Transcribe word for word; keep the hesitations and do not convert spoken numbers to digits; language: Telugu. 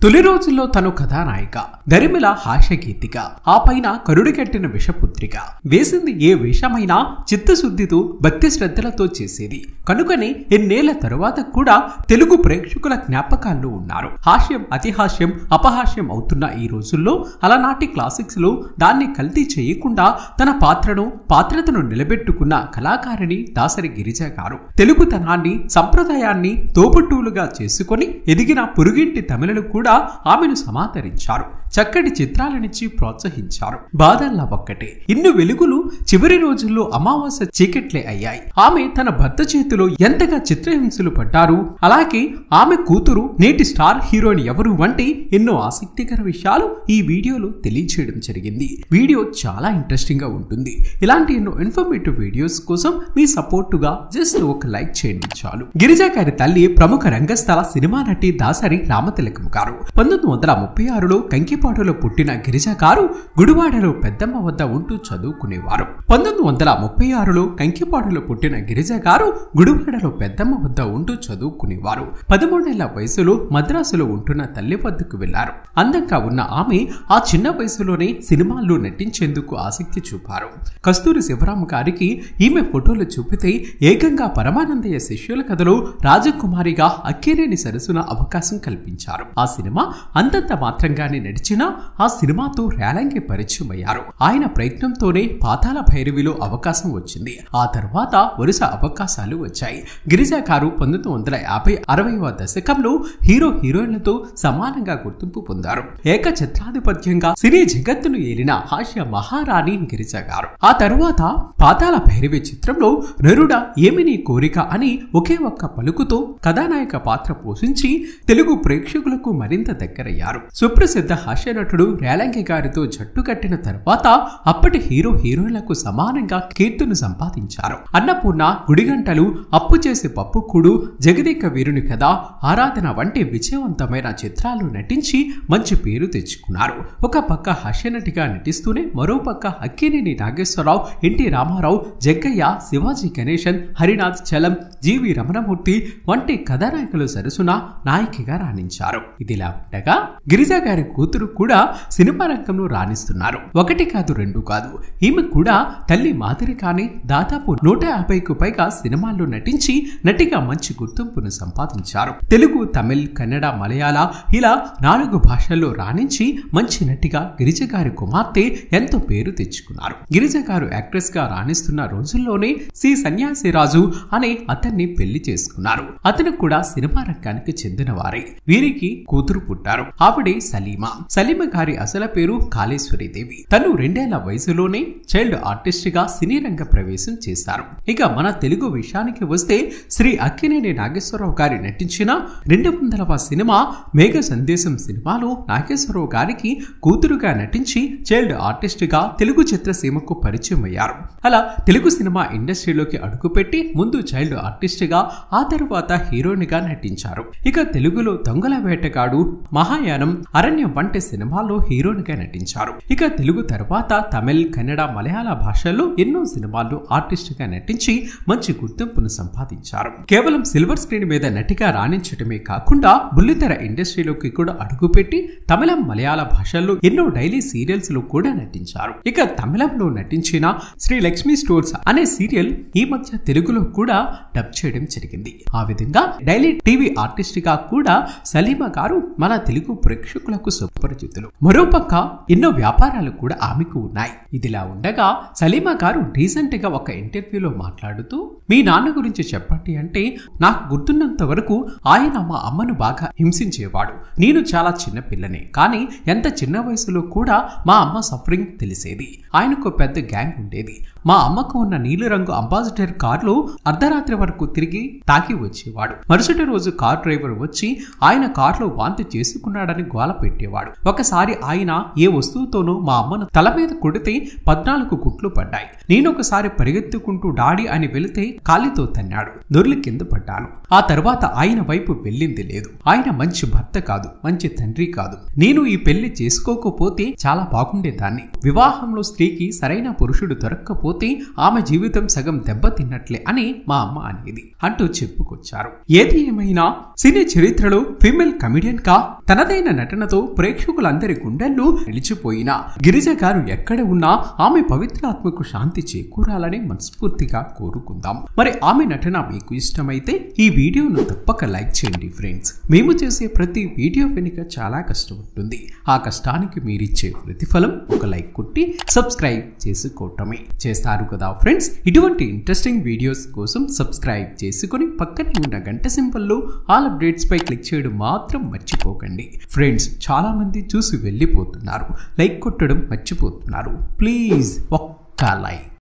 తొలి రోజుల్లో తను కథానాయిక, దరిమిల హాస్యగీతిక, ఆ పైన కరుడు కట్టిన విషపుత్రిక. వేసింది ఏ వేషమైనా చిత్తశుద్ధితో భక్తి శ్రద్ధలతో చేసేది. కనుకనే ఎన్నేళ్ల తరువాత కూడా తెలుగు ప్రేక్షకుల జ్ఞాపకాల్లో ఉన్నారు. హాస్యం అతిహాస్యం అపహాస్యం అవుతున్న ఈ రోజుల్లో అలనాటి క్లాసిక్స్ లో దాన్ని కల్తీ చేయకుండా తన పాత్రను పాత్రతను నిలబెట్టుకున్న కళాకారిణి దాసరి గిరిజ గారు. తెలుగుతనాన్ని సంప్రదాయాన్ని తోబుట్టువులుగా చేసుకుని ఎదిగిన పొరుగింటి తమిళలు కూడా ఆమెను సమాదరించారు. చక్కటి చిత్రాలనిచ్చి ప్రోత్సహించారు. బాధల్లా ఒక్కటే, ఇన్ని వెలుగులు చివరి రోజుల్లో అమావాస్య చీకట్లే అయ్యాయి. ఆమె తన భర్త చేతిలో ఎంతగా చిత్రహింసలు పడ్డారు, అలాగే ఆమె కూతురు నేటి స్టార్ హీరోయిన్ ఎవరు వంటి ఎన్నో ఆసక్తికర విషయాలు ఈ వీడియోలో తెలియజేయడం జరిగింది. వీడియో చాలా ఇంట్రెస్టింగ్ గా ఉంటుంది. ఇలాంటి ఎన్నో ఇన్ఫర్మేటివ్ వీడియోస్ కోసం మీ సపోర్టుగా జస్ట్ ఒక లైక్ చేయండి చాలు. గిరిజ గారి తల్లి ప్రముఖ రంగస్థల సినిమా నటి దాసరి రామతిలకం గారు. పంతొమ్మిది వందల ముప్పై ఆరులో కంకిపాడులో పుట్టిన గిరిజ గారు గుడివాడలో పెద్దమ్మ వద్ద ఉంటూ చదువుకునేవారు. పంతొమ్మిది వందల ముప్పై ఆరులో కంకిపాడులో పుట్టిన గిరిజ గారు గుడివాడలో పెద్దమ్మ వద్ద ఉంటూ చదువుకునేవారు. పదమూడేళ్ల వయసులో మద్రాసులో ఉంటున్న తల్లి వద్దకు వెళ్లారు. అందంగా ఉన్న ఆమె ఆ చిన్న వయసులోనే సినిమాల్లో నటించేందుకు ఆసక్తి చూపారు. కస్తూరి శివరాం గారికి ఈమె ఫోటోలు చూపితే ఏకంగా పరమానందయ్య శిష్యుల కథలో రాజకుమారిగా అక్కినేని సరసన అవకాశం కల్పించారు. ఆ సినిమా అంతంత మాత్రంగానే నడిచినా ఆ సినిమాతో రేలంగి పరిచయం అయ్యారు. ఆయన ప్రయత్నంతోనే పాతాళ భైరవిలో అవకాశం వచ్చింది. ఆ తర్వాత వరుస అవకాశాలు వచ్చాయి. గిరిజ గారు పంతొమ్మిది వందల యాభై అరవైవ దశకంలో హీరో హీరోయిన్లతో సమానంగా గుర్తింపు పొందారు. ఏక చిత్రాధిపత్యంగా సినీ జగత్తును ఏలిన హాస్య మహారాణి గిరిజ గారు. ఆ తరువాత పాతాళ భైరవి చిత్రంలో నరుడా ఏమి నీ కోరిక అని ఒకే ఒక్క పలుకుతో కథానాయక పాత్ర పోషించి తెలుగు ప్రేక్షకులకు మరింత దగ్గరయ్యారు. సుప్రసిద్ధ హాస్య నటుడు రేలంగి గారితో జట్టు కట్టిన తర్వాత అప్పటి హీరో హీరోయిన్లకు సమానంగా కీర్తిని సంపాదించారు. అన్నపూర్ణ, గుడిగంటలు, అప్పు చేసి పప్పుకూడు, జగదేక వీరుని కథ, ఆరాధన వంటి విజయవంతమైన చిత్రాలు నటించి మంచి పేరు తెచ్చుకున్నారు. ఒక పక్క హాస్యనటిగా నటిస్తూనే మరో పక్క అక్కినేని నాగేశ్వరరావు, ఎన్టీ రామారావు, జగ్గయ్య, శివాజీ గణేశన్, హరినాథ్ చలం, జీవి రమణమూర్తి వంటి కథానాయకులు సరసున నాయికగా రాణించారు. ఇదిలా ఉండగా గిరిజ గారి కూతురు కూడా సినిమా రంగంలో రాణిస్తున్నారు. ఒకటి కాదు రెండు కాదు, ఈమె కూడా తల్లి మాదిరిగానే దాదాపు నూట యాభైకు పైగా సినిమాల్లో నటించి నటిగా మంచి గుర్తింపును సంపాదించారు. తెలుగు, తమిళ్, కన్నడ, మలయాళ ఇలా నాలుగు భాషల్లో రాణించి మంచి నటిగా గిరిజ గారి కుమార్తె ఎంతో పేరు తెచ్చుకున్నారు. గిరిజ గారు యాక్ట్రెస్ గా రాణిస్తున్న రోజుల్లోనే సి సన్యాసిరాజు అనే అతన్ని పెళ్లి చేసుకున్నారు. అతను కూడా సినిమా రంగానికి చెందిన వారే. వీరికి కూతురు పుట్టారు. ఆవిడే సలీమా. సలీమ గారి అసలు పేరు కాళేశ్వరీదేవి. తను రెండేళ్ల వయసులోనే చైల్డ్ ఆర్టిస్ట్ గా సినీ రంగ ప్రవేశం చేశారు. ఇక మన తెలుగు విషయానికి వస్తే శ్రీ అక్కినేని నాగేశ్వరరావు గారి నటించిన రెండు వందలవ సినిమా మేఘ సందేశం సినిమాలో నాగేశ్వరరావు గారికి కూతురుగా నటించి చైల్డ్ ఆర్టిస్ట్ గా తెలుగు చిత్రసీమకు పరిచయం అయ్యారు. అలా తెలుగు సినిమా ఇండస్ట్రీలోకి అడుగుపెట్టి ముందు చైల్డ్ ఆర్టిస్ట్ గా, ఆ తర్వాత హీరోయిన్ గా నటించారు. ఇక తెలుగులో దొంగల వేటగాడు, మహాయానం, అరణ్యం వంటి సినిమాల్లో హీరోయిన్ గా నటించారు. ఇక తెలుగు తర్వాత తమిళ్, కన్నడ, మలయాళ భాషల్లో ఎన్నో సినిమాల్లో ఆర్టిస్ట్ గా నటించి మంచి గుర్తింపును సంపాదించారు. కేవలం సిల్వర్ స్క్రీన్ మీద నటిగా రాణించడమే కాకుండా బుల్లితెర ఇండస్ట్రీలోకి కూడా అడుగుపెట్టి తమిళం, మలయాళ భాషల్లో ఎన్నో డైలీ సీరియల్స్ లో కూడా నటించారు. ఇక తమిళంలో నటించిన శ్రీ లక్ష్మీ స్టోర్స్ అనే సీరియల్ ఈ మధ్య తెలుగులో కూడా డబ్ చేయడం జరిగింది. ఆ విధంగా డైలీ టీవీ ఆర్టిస్ట్ గా కూడా సలీమా గారు మన తెలుగు ప్రేక్షకులకు సుపరిచితులు. మరోపక్క ఎన్నో వ్యాపారాలు కూడా ఆమెకు ఉన్నాయి. ఇదిలా ఉండగా సలీమా గారు రీసెంట్ గా ఒక ఇంటర్వ్యూలో మాట్లాడుతూ, మీ నాన్న గురించి చెప్పండి అంటే, నాకు గుర్తున్నంత వరకు ఆయన మా అమ్మను బాగా హింసించేవాడు. నేను చాలా చిన్న పిల్లనే, కానీ ఎంత చిన్న వయసులో కూడా మా అమ్మ సఫరింగ్ తెలిసేది. ఆయనకు పెద్ద గ్యాంగ్ ఉండేది. మా అమ్మకు ఉన్న నీలిరంగు అంబాసిడర్ కారులో అర్ధరాత్రి వరకు తిరిగి తాకి వచ్చేవాడు. మరుసటి రోజు కార్ డ్రైవర్ వచ్చి ఆయన కారులో వాంతి చేసుకున్నాడని గోల పెట్టేవాడు. ఒకసారి ఆయన ఏ వస్తువుతోనూ మా అమ్మను తల మీద కొడితే పద్నాలుగు కుట్లు పడ్డాయి. నేను ఒకసారి పరిగెత్తుకుంటూ డాడీ అని వెళితే కాలితో తన్నాడు. దొర్లి కింద పడ్డాను. ఆ తర్వాత ఆయన వైపు వెళ్ళింది లేదు. ఆయన మంచి భర్త కాదు, మంచి తండ్రి కాదు. నేను ఈ పెళ్లి చేసుకోకపోతే చాలా బాగుండేదాన్ని. వివాహంలో స్త్రీకి సరైన పురుషుడు దొరక్కపోతే ఆమె జీవితం సగం దెబ్బతిన్నట్లే అని మా అమ్మ అనేది అంటూ చెప్పుకొచ్చారు. ఏది ఏమైనా సినీ చరిత్రలో ఫీమేల్ కమెడియన్ గా తనదైన నటనతో ప్రేక్షకులందరి గుండెల్లో నిలిచిపోయిన గిరిజ గారు ఎక్కడ ఉన్నా ఆమె పవిత్రాత్మకు శాంతి చేకూరాలని మనస్ఫూర్తిగా కోరుకుందాం. మరి ఆమె నటన మీకు ఇష్టమైతే ఈ వీడియోను తప్పక లైక్ చేయండి ఫ్రెండ్స్. మేము చేసే ప్రతి వీడియో వెనుక చాలా కష్టం ఉంటుంది. ఆ కష్టానికి మీరిచ్చే ప్రతిఫలం ఒక లైక్ కొట్టి సబ్స్క్రైబ్ చేసుకోవటమే. చేస్తారు కదా ఫ్రెండ్స్. ఇటువంటి ఇంట్రెస్టింగ్ వీడియోస్ కోసం సబ్స్క్రైబ్ చేసుకుని పక్కనే ఉన్న గంట సింబల్లో ఆల్ అప్డేట్స్ పై క్లిక్ చేయడం మాత్రం మర్చిపోకండి ఫ్రెండ్స్. చాలా మంది చూసి వెళ్ళిపోతున్నారు, లైక్ కొట్టడం మర్చిపోతున్నారు. ప్లీజ్ ఒక్క లైక్.